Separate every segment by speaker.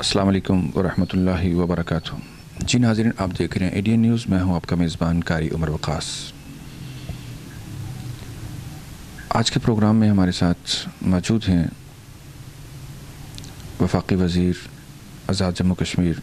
Speaker 1: अस्सलाम वालेकुम वरहमतुल्लाहि वबरकातुहू। जी नाज़रीन, आप देख रहे हैं एडीएन न्यूज़। मैं हूं आपका मेज़बान कारी उमर वक़ास। आज के प्रोग्राम में हमारे साथ मौजूद हैं वफाकी वज़ीर आज़ाद जम्मू कश्मीर,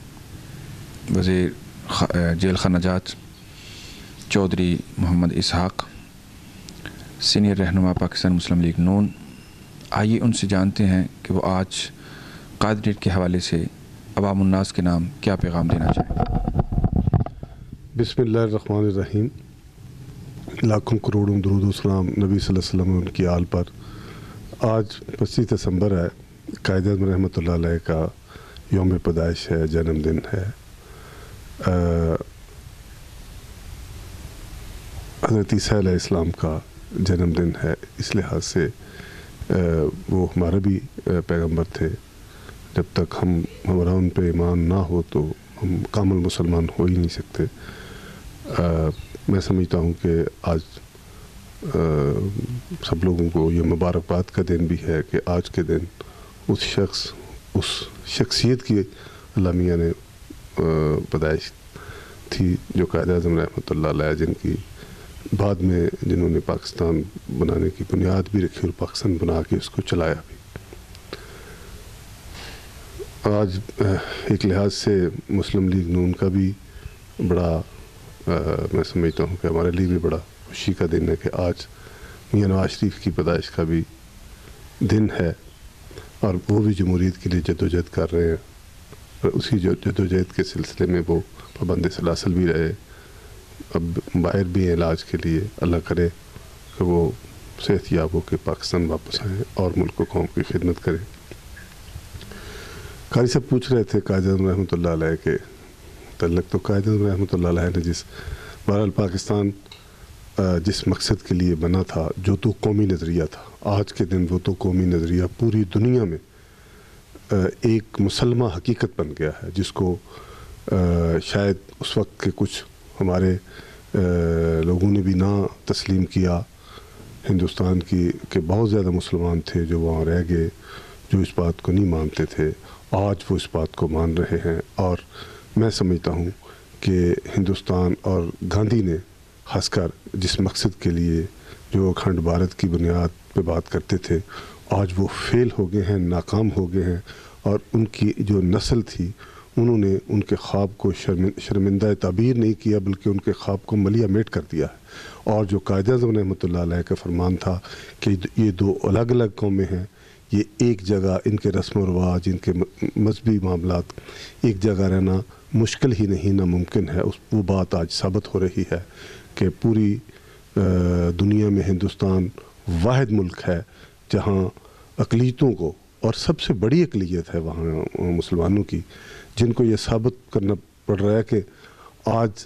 Speaker 1: वज़ीर जेल खनाजात चौधरी मोहम्मद इसहाक़, सीनियर रहनुमा पाकिस्तान मुस्लिम लीग नून। आइए उनसे जानते हैं कि वो आज क़ायद डेट के हवाले से अवामुन्नास के नाम क्या पैगाम देना चाहें।
Speaker 2: बिस्मिल्लाहिर्रहमानिर्रहीम। लाखों करोड़ों दुरूद व सलाम नबी सल्लल्लाहु अलैहि वसल्लम उनकी आल पर। आज 25 दिसंबर है, क़ायद आज़म रहमतुल्लाह अलैह का यौम पैदाइश है, जन्मदिन है। हज़रत ईसा अलैहिस्सलाम का जन्मदिन है। इस लिहाज से वो हमारे भी पैगंबर थे। जब तक हमारा उन पे ईमान ना हो तो हम कामिल मुसलमान हो ही नहीं सकते। मैं समझता हूँ कि आज सब लोगों को ये मुबारकबाद का दिन भी है कि आज के दिन उस शख्सियत की अल्लामिया ने पैदाइश थी जो क़ायद आज़म रहमतुल्लाह अलैह, जिन्होंने पाकिस्तान बनाने की बुनियाद भी रखी और पाकिस्तान बना के उसको चलाया भी। आज एक लिहाज से मुस्लिम लीग नून का भी बड़ा मैं समझता हूँ कि हमारे लिए भी बड़ा खुशी का दिन है कि आज मियां नवाज शरीफ की पैदाइश का भी दिन है और वो भी जमहूरियत के लिए जद्दोजहद कर रहे हैं। और उसी जद्दोजहद के सिलसिले में वो पाबंद सलासल भी रहे, अब बाहर भी हैं इलाज के लिए। अल्लाह करे कि वो सेहतयाब हो के पाकिस्तान वापस आएँ और मुल्क व कौम की खिदमत करें। कारी साहब पूछ रहे थे क़ायद आज़म रहमतुल्लाह अलैह के तल्लक। तो क़ायद आज़म रहमतुल्लाह अलैह ने बहरहाल पाकिस्तान जिस मकसद के लिए बना था, जो तो कौमी नज़रिया था, आज के दिन वो तो कौमी नज़रिया पूरी दुनिया में एक मुसलमा हकीकत बन गया है, जिसको शायद उस वक्त के कुछ हमारे लोगों ने भी ना तस्लीम किया। हिंदुस्तान के बहुत ज़्यादा मुसलमान थे जो वहाँ रह गए, जो इस बात को नहीं मानते थे। आज वो इस बात को मान रहे हैं और मैं समझता हूँ कि हिंदुस्तान और गांधी ने खासकर जिस मकसद के लिए जो अखंड भारत की बुनियाद पे बात करते थे, आज वो फेल हो गए हैं, नाकाम हो गए हैं। और उनकी जो नस्ल थी, उन्होंने उनके ख्वाब को शर्मिंदा ताबीर नहीं किया, बल्कि उनके ख्वाब को मलिया मेट कर दिया है। और जो क़ायद आज़म रहमतुल्लाह अलैह का फरमान था कि ये दो अलग अलग कौमें हैं, ये एक जगह इनके रस्म व रवाज, इनके मजहबी मामलात एक जगह रहना मुश्किल ही नहीं, नामुमकिन है। वो बात आज साबित हो रही है कि पूरी दुनिया में हिंदुस्तान वाहिद मुल्क है जहाँ अक़लियतों को, और सबसे बड़ी अक़लियत है वहाँ मुसलमानों की, जिनको ये साबित करना पड़ रहा है कि आज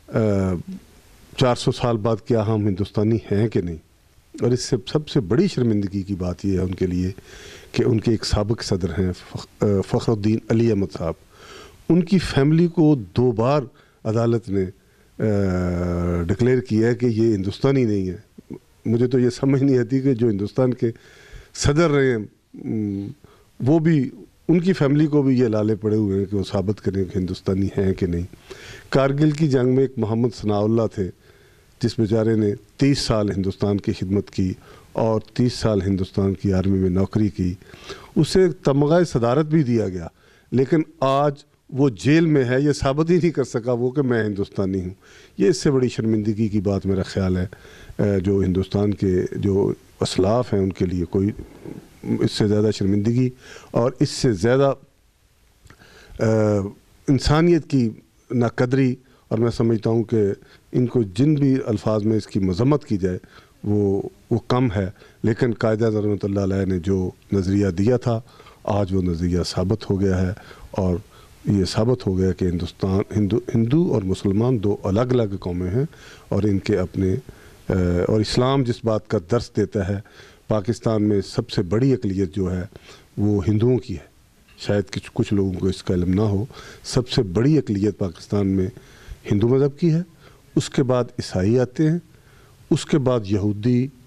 Speaker 2: 400 साल बाद क्या हम हिंदुस्तानी हैं कि नहीं। और इससे सबसे बड़ी शर्मिंदगी की बात यह है उनके लिए कि उनके एक साबिक़ सदर हैं फ़खरुद्दीन अली अहमद साहब। उनकी फ़ैमिली को 2 बार अदालत ने डिक्लेयर किया है कि ये हिंदुस्तानी नहीं है। मुझे तो ये समझ नहीं आती कि जो हिंदुस्तान के सदर रहे हैं वो भी, उनकी फ़ैमिली को भी ये लाले पड़े हुए हैं कि वो साबित करें कि हिंदुस्तानी हैं कि नहीं। कारगिल की जंग में एक मोहम्मद सनाउल्लाह थे, जिस बेचारे ने 30 साल हिंदुस्तान की खिदमत की और 30 साल हिंदुस्तान की आर्मी में नौकरी की। उसे तमग़ा सदारत भी दिया गया, लेकिन आज वो जेल में है। ये साबित ही नहीं कर सका वो कि मैं हिंदुस्तानी हूँ। ये इससे बड़ी शर्मिंदगी की बात मेरा ख़्याल है जो हिंदुस्तान के जो असलाफ़ हैं उनके लिए कोई इससे ज़्यादा शर्मिंदगी और इससे ज़्यादा इंसानियत की नाकदरी। और मैं समझता हूँ कि इनको जिन भी अल्फाज में इसकी मज़म्मत की जाए वो कम है। लेकिन क़ायद आज़म रहमतुल्लाह अलैह ने जो नज़रिया दिया था, आज वो नज़रिया साबित हो गया है। और ये साबित हो गया कि हिंदू और मुसलमान 2 अलग अलग कौमें हैं और इनके अपने और इस्लाम जिस बात का दर्स देता है, पाकिस्तान में सबसे बड़ी अक़लियत जो है वो हिंदुओं की है। शायद कुछ लोगों को इसका इल्म ना हो, सबसे बड़ी अक़लियत पाकिस्तान में हिंदू मज़हब की है। उसके बाद ईसाई आते हैं, उसके बाद यहूदी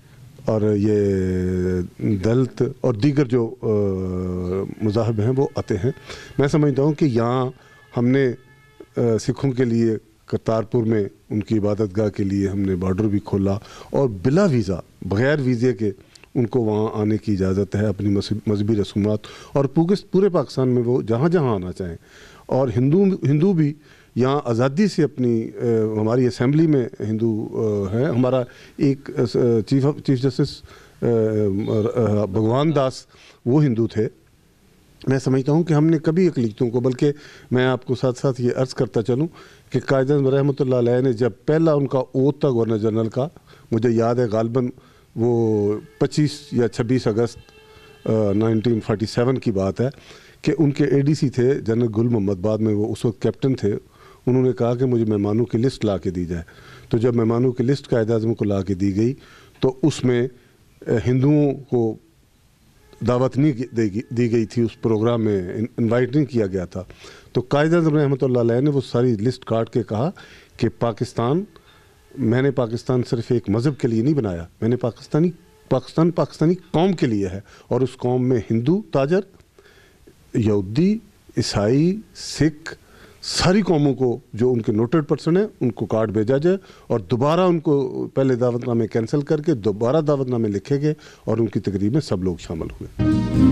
Speaker 2: اور یہ دلت اور دیگر جو مذاہب ہیں وہ آتے ہیں. میں سمجھتا ہوں کہ یہاں ہم نے سکھوں کے لیے کرتارپور میں ان کی عبادت گاہ کے لیے ہم نے بارڈر بھی کھولا اور بلا ویزا بغیر ویزے کے ان کو وہاں آنے کی اجازت ہے اپنی مذہبی رسومات اور پورے پاکستان میں وہ جہاں جہاں آنا چاہیں. اور ہندو بھی یہاں آزادی سے اپنی ہماری اسمبلی میں ہندو ہیں. ہمارا ایک چیف جسٹس بھگوان داس وہ ہندو تھے. میں سمجھتا ہوں کہ ہم نے کبھی اقلیتوں کو بلکہ میں آپ کو ساتھ ساتھ یہ عرض کرتا چلوں کہ قائد اعظم رحمۃ اللہ علیہ نے جب پہلا ان کا اوتھ تھا گورنر جنرل کا, مجھے یاد ہے غالباً وہ 25 یا 26 اگست 1947 کی بات ہے کہ ان کے اے ڈی سی تھے جنرل گل محمد, بعد میں وہ اس وقت کیپٹن تھے. انہوں نے کہا کہ مجھے مہمانوں کی لسٹ لا کے دی جائے. تو جب مہمانوں کی لسٹ قائد اعظم کو لا کے دی گئی تو اس میں ہندوؤں کو دعوت نہیں دی گئی تھی, اس پروگرام میں انوائٹ نہیں کیا گیا تھا. تو قائد اعظم رحمۃ اللہ علیہ نے وہ ساری لسٹ کاٹ کے کہا کہ میں نے پاکستان صرف ایک مذہب کے لیے نہیں بنایا, میں نے پاکستانی قوم کے لیے ہے, اور اس قوم میں ہندو تاجر, یہودی, عیسائی, سکھ, ساری قوموں کو جو ان کے نوٹڈ پرسن ہیں ان کو کارڈ بھیجا جائے اور دوبارہ ان کو پہلے دعوت نامے کینسل کر کے دوبارہ دعوت نامے لکھے گئے اور ان کی تقریب میں سب لوگ شامل ہوئے.